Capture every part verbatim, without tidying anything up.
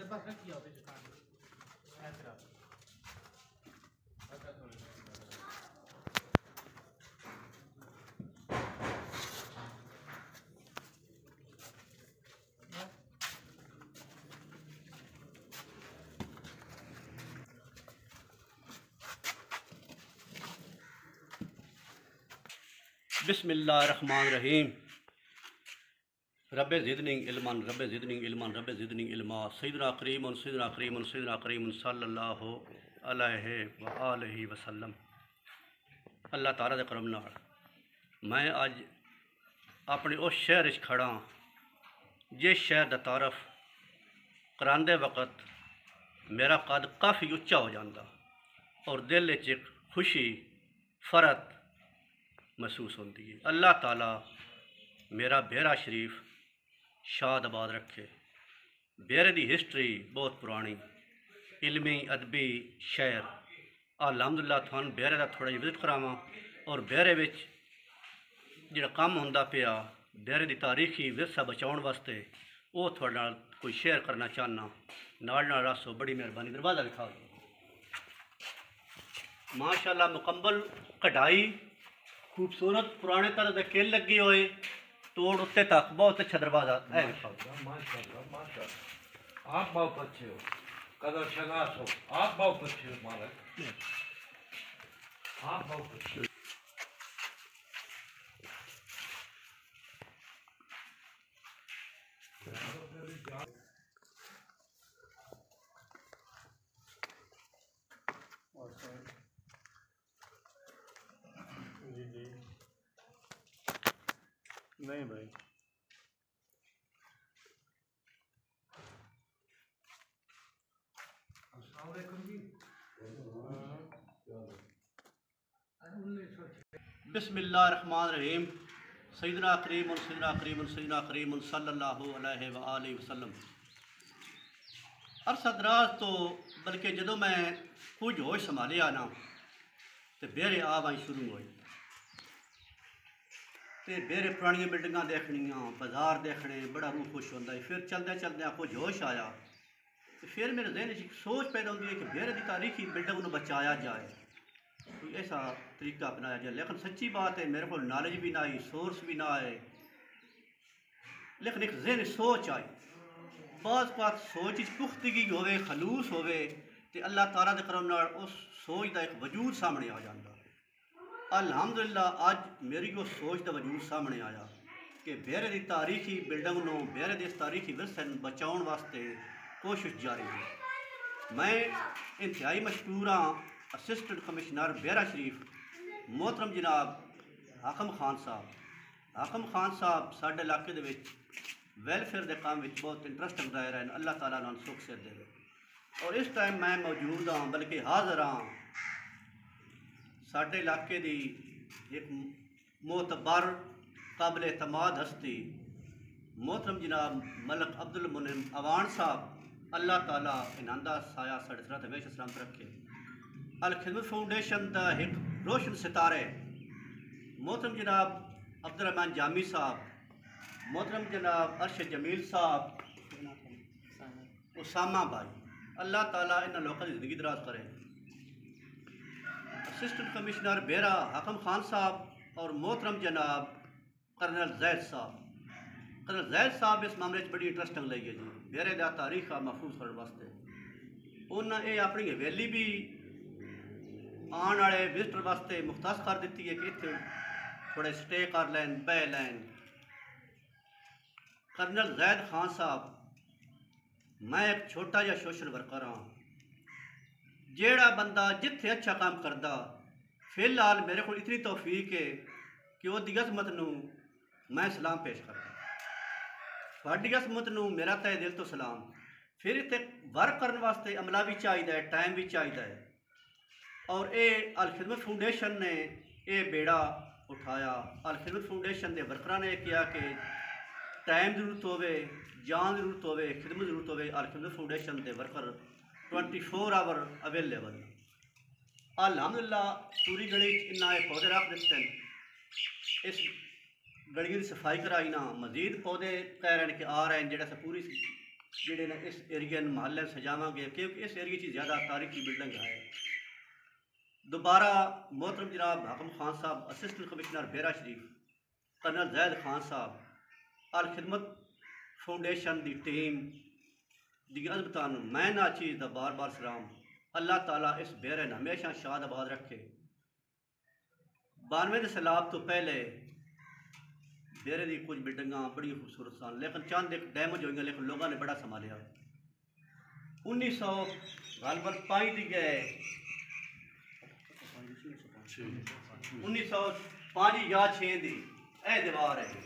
बिस्मिल्लाहिर्रहमानिर्रहीम। रब्बे ज़िदनी इल्मन रब्बे ज़िदनी इल्मन रब्बे ज़िदनी इल्मा। सैयदना करीमुन सैयदना करीमुन सैयदना करीमुन सल्लल्लाहु अलैहि व आलिहि वसल्लम। अल्लाह ताला दे करम नाल मैं अज अपने उस शहर च खड़ा जिस शहर दा तारफ करांदे वक्त मेरा कद काफ़ी उच्चा हो जाता और दिल च एक खुशी फरत महसूस होती है। अल्लाह ताला मेरा बेरा शरीफ शादाबाद रखे। बेरे की हिस्टरी बहुत पुरानी इलमी अदबी शहर। अलहमदुलिल्लाह थानू बेरे का थोड़ा जी विजिट करावां और बेरे विच जिहड़ा कम होंदा पिया बेरे की तारीखी विरसा बचाउण वास्ते वो थोड़े नाल कोई शेयर करना चाहना। नाल नाल रसो बड़ी मेहरबानी। दरवाज़ा दिखा माशाअल्लाह मुकम्मल कढ़ाई खूबसूरत पुराने तरह के किल लगे हुए तोड़ उत्ते तक बहुत अच्छा दरवाजा है। माशाअल्लाह माशाअल्लाह आप बहुत अच्छे हो, कदर शनास हो, आप बहुत अच्छे हो मालिक, आप बहुत अच्छे हो। नहीं भाई बिस्मिल्लाहिर्रहमानिर्रहीम। सैयदना करीमुन सैयदना करीमुन सैयदना करीमुन सल्लल्लाहु अलैहि व आलिहि वसल्लम। अरसा दराज तो बल्कि जदों मैं कुछ होश संभालिया ना तो बेरे आवाई शुरू हुई तो बेरे पुरानियां बिल्डिंगां देखनियां बाजार देखने बड़ा रूह खुश होता है। फिर चलदे चलदे कुछ होश आया तो फिर मेरे जहन च सोच पैदा होती है कि बेरे की तारीखी बिल्डिंग को बचाया जाए, कोई ऐसा तरीका अपनाया जाए। लेकिन सच्ची बात है मेरे को नॉलेज भी ना आई, सोर्स भी ना आए, लेकिन एक जहन सोच आई। बाज़ बात सोच पुख्तगी होवे खलूस होवे तो अल्लाह ताला दे करम नाल उस सोच का एक वजूद सामने आ जाता। अल्हम्दुलिल्लाह अज मेरी वो सोच का वजूद सामने आया कि बेरे की तारीखी बिल्डिंग नूं बेरे के तारीखी विरसे बचाउण वास्ते कोशिश जारी है। मैं इंतहाई मशकूर हाँ असिस्टेंट कमिश्नर बेरा शरीफ मोहतरम जनाब हाकम खान साहब। हाकम खान साहब साडे इलाके दे विच वैलफेयर के काम में बहुत इंटरस्ट रखते रहे हैं। अल्लाह ताला उन्हें सुख से दे। और इस टाइम मैं मौजूद हाँ बल्कि हाज़र हाँ साडे इलाके की एक मोतबर काबिल एतमाद हस्ती मोहतरम जनाब मलक अब्दुल मुनिम अवान साहब। अल्लाह ताला इन्हां दा साया साढ़े सिर ते हमेशा सलामत रखे। अल खिदमत फाउंडेशन का एक रोशन सितारे मोहतरम जनाब अब्दुल रहमान जामी साहब, मोहतरम जनाब अरशद जमील साहब, उसामा भाई। अल्लाह ताला इन लोगों की ज़िंदगी दराज करे। असिस्टेंट कमिश्नर बेरा हाकम खान साहब और मोहतरम जनाब कर्नल जैद साहब। कर्नल जैद साहब इस मामले में बड़ी इंटरस्टिंग लगी है जी बेरे का तारीख महफूज करने वास्ते। उन्हें ये अपनी हवेली भी आने वाले विजिटर वास्ते मुख्तास कर दी है कि इतने थोड़े स्टे कर लैन बह लैन। कर्नल जैद खान साहब मैं एक छोटा जिहा सोशल वर्कर हाँ। जेड़ा बंदा जिथे अच्छा काम करता फिलहाल मेरे को इतनी तौफीक है कि वो अजमत नूं मैं सलाम पेश करता। थोड़ी अजमत नूं मेरा तय दिल तो सलाम। फिर इतने वर्क करने वास्ते अमला भी चाहिए, टाइम भी चाहिए। और ये अल खिदमत फाउंडेशन ने ये बेड़ा उठाया। अल खिदमत फाउंडेशन के वर्करां ने किया कि टाइम जरूरत होवे, जान जरूरत होवे, खिदमत जरूरत होवे, अल खिदमत फाउंडेशन के worker twenty four hour available. अल्हम्दुलिल्लाह पूरी गली इन्ना पौधे रख दिते। इस गली की सफाई कराई ना मजीद पौधे कह रहे हैं कि आ रहे हैं जेड़ा पूरी ਜਿਹੜੇ ਨੇ ਇਸ ਏਰੀਏ ਨੂੰ ਮਹੱਲੇ ਸਜਾਵਾਂਗੇ क्योंकि इस एरिए च ज़्यादा तारीखी बिल्डिंग है। दोबारा मोहतरम जनाब हाकम खान साहब, असिस्टेंट कमिश्नर बेरा शरीफ, कर्नल जैद खान साहब अल खिदमत फाउंडेशन की टीम दी अजमतान मैं ना चीज़ का बार बार सलाम। अल्लाह ताला इस बेरे ने हमेशा शाद आबाद रखे। बानवे के सैलाब तो पहले बेरे की कुछ बिल्डिंगा बड़ी खूबसूरत सन, लेकिन चंद एक डैमेज हुई, लेकिन लोगों ने बड़ा संभालिया। उन्नीस सौ गालबन पाई दी गए उन्नीस सौ पाँच या छे दी ए दीवार है,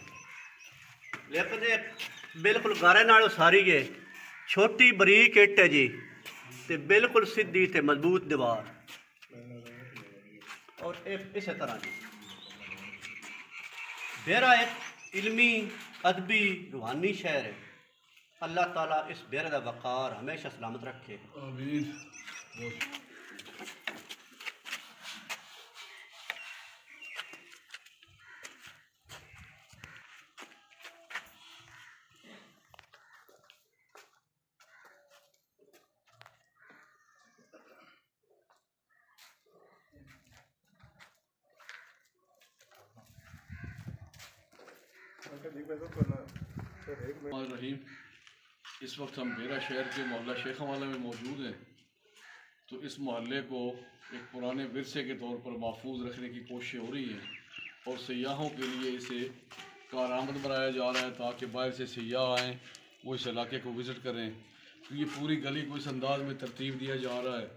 लेकिन बिल्कुल गारे नाल उसारी है, छोटी बरीक इट है जी, ते बिल्कुल सीधी ते मजबूत दीवार। और इस तरह जी बेरा एक इल्मी अदबी रूहानी शहर है। अल्लाह ताला इस बेरे का वक़ार हमेशा सलामत रखे। आमीन। रहीम, इस वक्त हम बेरा शहर के मोहल्ला शेखा वाला में मौजूद हैं। तो इस मोहल्ले को एक पुराने विरसे के तौर पर महफूज रखने की कोशिश हो रही है और सयाहों के लिए इसे कारआमद बनाया जा रहा है ताकि बाहर से सयाह आएँ, वो इस इलाके को विज़िट करें। तो ये पूरी गली को इस अंदाज़ में तरतीब दिया जा रहा है।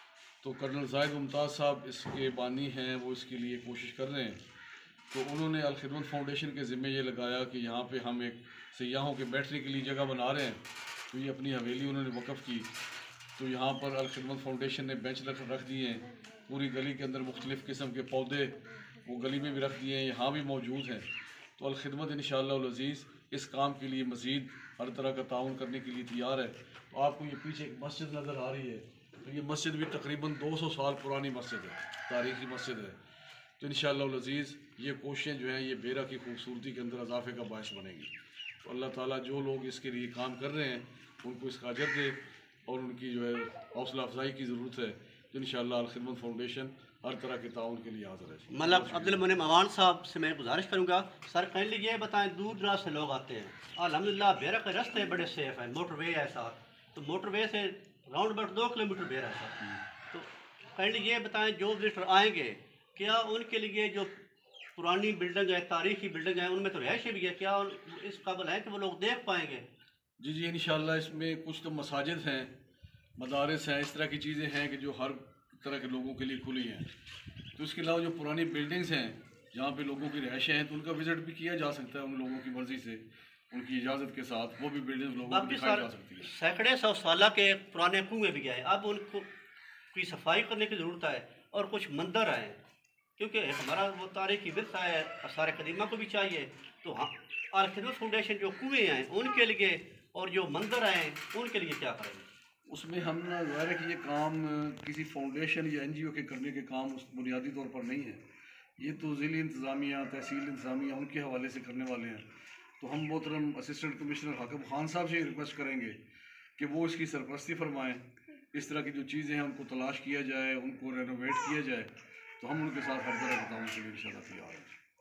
तो कर्नल जाहिद मुमताज़ साहब इसके बानी हैं, वो इसके लिए कोशिश कर रहे हैं। तो उन्होंने अल खिदमत फाउंडेशन के ज़िम्मे ये लगाया कि यहाँ पे हम एक सयाहों के बैठने के लिए जगह बना रहे हैं। तो ये अपनी हवेली उन्होंने वक़फ़ की। तो यहाँ पर अल खिदमत फाउंडेशन ने बेंच रख रख दिए हैं। पूरी गली के अंदर मुख्तलिफ़ किस्म के पौधे वो गली में भी रख दिए हैं, यहाँ भी मौजूद हैं। तो अल खिदमत इंशाअल्लाह अज़ीज़ इस काम के लिए मज़ीद हर तरह का ताउन करने के लिए तैयार है। तो आपको ये पीछे एक मस्जिद नज़र आ रही है, तो ये मस्जिद भी तकरीबन दो सौ साल पुरानी मस्जिद है, तारीख़ी मस्जिद है। तो इंशाअल्लाह अज़ीज़ ये कोशिशें जो हैं ये बेरा की खूबसूरती के अंदर इजाफे का बायस बनेगी। तो अल्लाह ताला जो लोग इसके लिए काम कर रहे हैं उनको इसका अजर दे और उनकी जो है हौसला अफजाई की ज़रूरत है। तो इंशाअल्लाह अल खिदमत फाउंडेशन हर तरह के ताउन के लिए हाज़िर है। मतलब अब्दुल मुनीम अवान साहब से मैं गुजारिश करूँगा, सर काइंडली ये बताएं, दूर दराज से लोग आते हैं, अल्हम्दुलिल्लाह बेरा के रास्ते बड़े सेफ़ हैं, मोटरवे है साथ, तो मोटरवे से राउंड अबाउट दो किलोमीटर बेरा है साथ। तो काइंडली ये बताएं जो विजिटर आएंगे क्या उनके लिए जो पुरानी बिल्डिंग है, तारीखी बिल्डिंग है, उनमें तो रहायशें भी है, क्या इस काबिल है कि वो लोग देख पाएंगे? जी जी इंशाअल्लाह इसमें कुछ तो मसाजिद हैं, मदारिस हैं, इस तरह की चीज़ें हैं कि जो हर तरह के लोगों के लिए खुली हैं। तो इसके अलावा जो पुरानी बिल्डिंग्स हैं जहाँ पे लोगों की रहायशें हैं तो उनका विज़िट भी किया जा सकता है, उन लोगों की मर्ज़ी से, उनकी इजाज़त के साथ वो भी बिल्डिंग लोगों को दिखाई जा सकती है। सैकड़े सौ साल के पुराने कुएँ भी हैं, अब उनको की सफाई करने की ज़रूरत है और कुछ मंदिर हैं, क्योंकि हमारा वो तारीखी विरसा है, आसार कदीमा को भी चाहिए। तो हाँ, अल खिदमत फाउंडेशन जो कुएँ हैं उनके लिए और जो मंदिर हैं उनके लिए क्या करेंगे? उसमें हम ना ज़ाहिर है कि ये काम किसी फाउंडेशन या एन जी ओ के करने के काम उस बुनियादी तौर पर नहीं है, ये तो ज़िली इंतज़ामिया, तहसील इंतज़ामिया उनके हवाले से करने वाले हैं। तो हम मोहतरम असिस्टेंट कमिश्नर हाकिम खान साहब से रिक्वेस्ट करेंगे कि वो इसकी सरपरस्ती फरमाएँ, इस तरह की जो चीज़ें हैं उनको तलाश किया जाए, उनको रेनोवेट किया जाए, तो हम उनके साथ हर तरह बताऊँ के लिए इंशाअल्लाह तैयार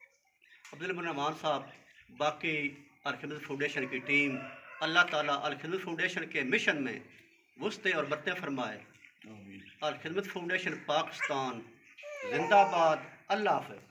हैं। अब्दुल मुनीम अवान साहब, बाकी अल खिदमत फाउंडेशन की टीम, अल्लाह ताला अल खिदमत फाउंडेशन के मिशन में वुस्ते और बरते फरमाए। अल खिदमत फाउंडेशन पाकिस्तान जिंदाबाद। अल्लाह हाफ़िज़।